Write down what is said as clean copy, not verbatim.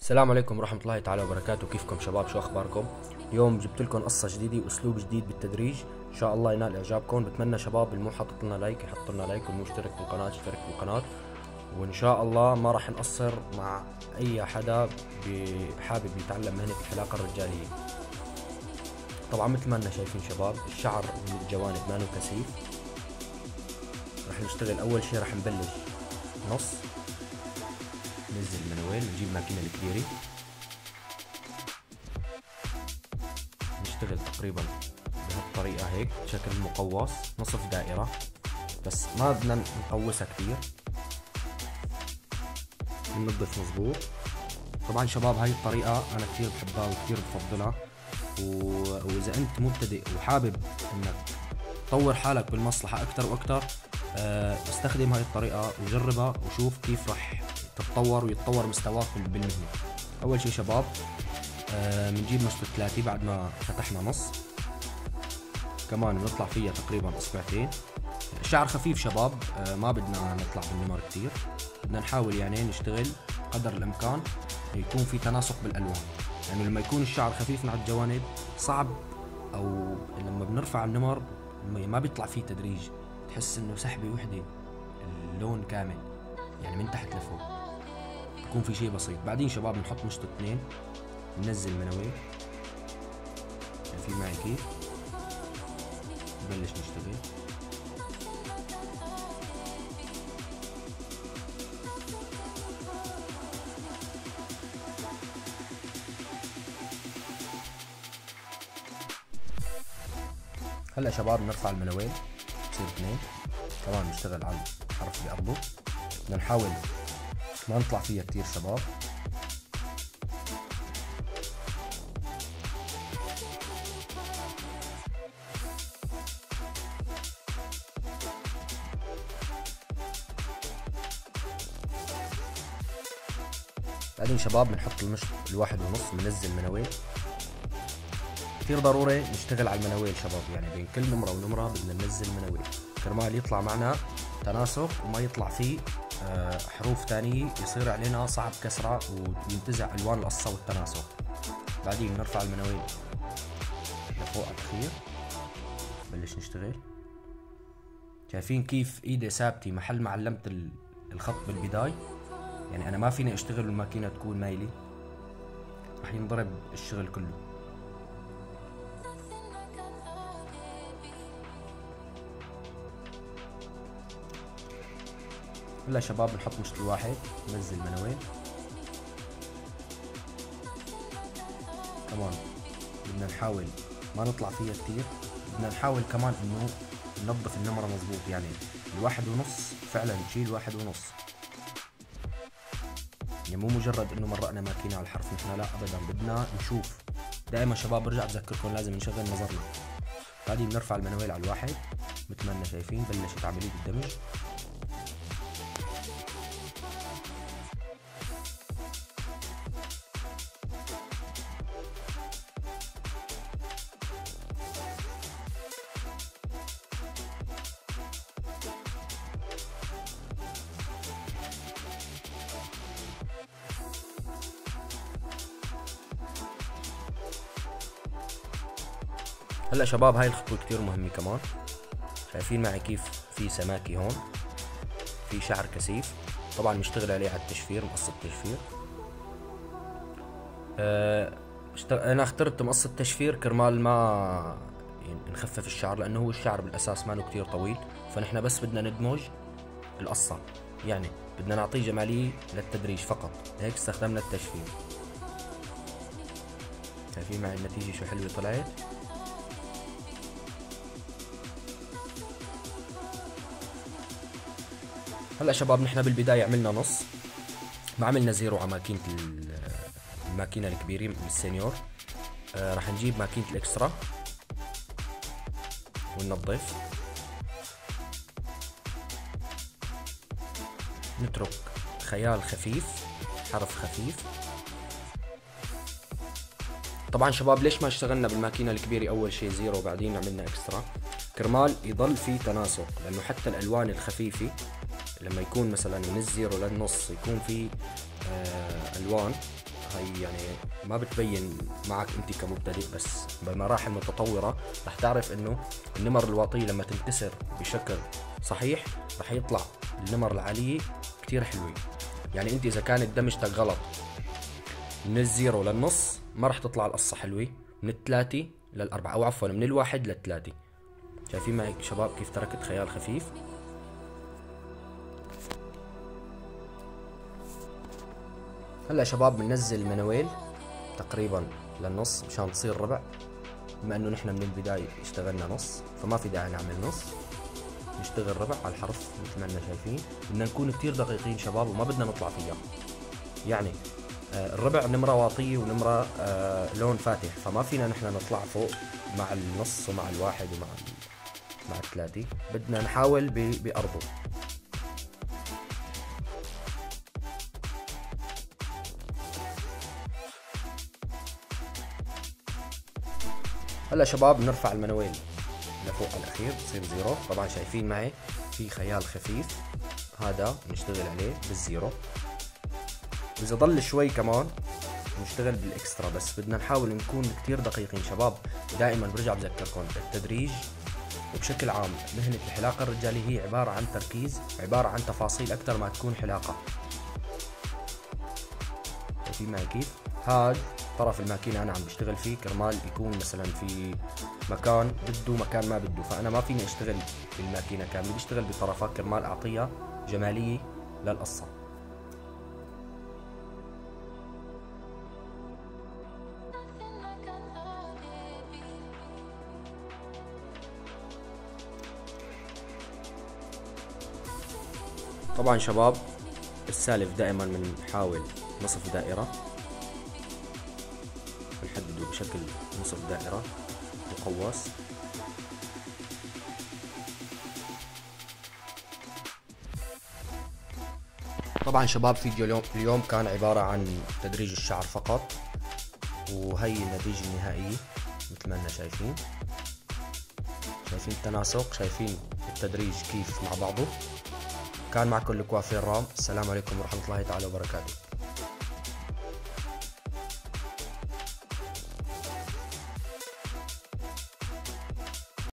السلام عليكم ورحمة الله تعالى وبركاته. كيفكم شباب؟ شو أخباركم؟ اليوم جبت لكم قصة جديدة وأسلوب جديد بالتدريج، إن شاء الله ينال إعجابكم. بتمنى شباب اللي مو حاطط لنا لايك يحط لنا لايك، واللي مشترك بالقناة يشترك بالقناة، وإن شاء الله ما راح نقصر مع أي حدا حابب يتعلم مهنة الحلاقة الرجالية. طبعا مثل ما أننا شايفين شباب، الشعر من الجوانب ما له كثيف. راح نشتغل أول شي، راح نبلش نص، ننزل المنويل، نجيب ماكينة الكبيرة، نشتغل تقريبا بهالطريقة هيك بشكل مقوس، نصف دائرة، بس ما بدنا نقوسها كثير، ننظف مظبوط. طبعا شباب هاي الطريقة أنا كثير بحبها وكثير بفضلها، وإذا أنت مبتدئ وحابب إنك تطور حالك بالمصلحة أكثر وأكثر، استخدم هاي الطريقة وجربها وشوف كيف راح تتطور ويتطور مستواك بالمهنة. أول شي شباب بنجيب مشط 3 بعد ما فتحنا نص، كمان بنطلع فيها تقريبا اصبعتين. الشعر خفيف شباب، ما بدنا نطلع بالنمر كتير، بدنا نحاول يعني نشتغل قدر الامكان يكون في تناسق بالالوان، يعني لما يكون الشعر خفيف من على الجوانب صعب، او لما بنرفع النمر ما بيطلع فيه تدريج، تحس انه سحبة وحدة اللون كامل، يعني من تحت لفوق يكون في شيء بسيط. بعدين شباب بنحط مشط 2، ننزل منوي، شايفين معي كيف؟ نبلش نشتغل. هلا شباب بنرفع المنويل بصير 2، كمان بنشتغل على الحرف اللي قبله، بدنا نحاول ما نطلع فيها كتير شباب. بعدين شباب بنحط المشط 1.5، بننزل منويل. كثير ضروري نشتغل على المنويل شباب، يعني بين كل نمرة ونمرة بدنا ننزل منويل كرمال يطلع معنا تناسق وما يطلع فيه حروف ثانية يصير علينا صعب كسرة وينتزع ألوان القصة والتناسق. بعدين بنرفع المنويل لفوق على الأخير، بلش نشتغل. شايفين كيف ايدي ثابتة محل ما علمت الخط بالبداية، يعني انا ما فيني اشتغل والماكينة تكون مايلة، رح ينضرب الشغل كله. هلا شباب بنحط مشط 1، ننزل منويل، كمان بدنا نحاول ما نطلع فيها كتير، بدنا نحاول كمان انه ننظف النمرة مظبوط، يعني 1.5 فعلا نشيل 1.5، يعني مو مجرد انه مرقنا ماكينة على الحرف نحن، لا ابدا، بدنا نشوف دائما شباب. برجع بذكركم لازم نشغل نظرنا. بعدين بنرفع المنويل على 1 مثل ما اننا شايفين، بلشت عملية الدمج. هلا شباب هاي الخطوة كتير مهمة كمان، شايفين معي كيف في سماكي هون، في شعر كثيف، طبعا نشتغل عليه على التشفير، مقص التشفير. انا اخترت مقص التشفير كرمال ما يعني نخفف الشعر، لانه هو الشعر بالاساس ما له كتير طويل، فنحن بس بدنا ندمج القصة، يعني بدنا نعطيه جمالية للتدريج فقط، هيك استخدمنا التشفير. شايفين معي النتيجة شو حلوة طلعت. هلا شباب نحن بالبداية عملنا نص، ما عملنا زيرو على الماكينة الكبيرة من السينيور. راح نجيب ماكينة الاكسترا وننظف، نترك خيال خفيف، حرف خفيف. طبعا شباب ليش ما اشتغلنا بالماكينة الكبيرة اول شي زيرو وبعدين عملنا اكسترا؟ كرمال يضل في تناسق، لانه حتى الالوان الخفيفة لما يكون مثلا من الزيرو للنص يكون في الوان هي يعني ما بتبين معك انت كمبتدئ، بس بمراحل متطورة رح تعرف انه النمر الواطية لما تنكسر بشكل صحيح رح يطلع النمر العالية كتير حلوة. يعني انت اذا كانت دمجتك غلط من الزيرو للنص ما رح تطلع القصة حلوة، من الثلاثة للأربعة، أو عفوا من الواحد للثلاثة. شايفين معي شباب كيف تركت خيال خفيف؟ هلا شباب بننزل المنويل تقريبا للنص مشان تصير ربع، بما انه نحن من البداية اشتغلنا نص فما في داعي نعمل نص، نشتغل ربع على الحرف مثل ما اننا شايفين. بدنا نكون كتير دقيقين شباب وما بدنا نطلع فيها. يعني الربع نمرة واطية ونمرة لون فاتح، فما فينا نحن نطلع فوق مع النص ومع الواحد مع الثلاثة، بدنا نحاول بأرضه. هلا شباب بنرفع المنويل لفوق على الأخير بصير زيرو. طبعا شايفين معي في خيال خفيف، هذا نشتغل عليه بالزيرو، وإذا ضل شوي كمان نشتغل بالاكسترا، بس بدنا نحاول نكون كتير دقيقين شباب. دائما برجع بذكركم التدريج وبشكل عام مهنة الحلاقة الرجالية هي عبارة عن تركيز، عبارة عن تفاصيل أكثر ما تكون حلاقة. شايفين معي كيف؟ هاد طرف الماكينة أنا عم بشتغل فيه كرمال يكون مثلا في مكان بده مكان ما بده، فأنا ما فيني أشتغل بالماكينة كاملة، بشتغل بطرفات كرمال أعطيها جمالية للقصة. طبعا شباب السالف دائما بنحاول نصف دائرة، بنحدده بشكل نصف دائرة مقوس. طبعا شباب فيديو اليوم كان عبارة عن تدريج الشعر فقط، وهي النتيجة النهائية مثل ما اننا شايفين التناسق، شايفين التدريج كيف مع بعضه. كان معكم الكوافير رام، السلام عليكم ورحمة الله تعالى وبركاته.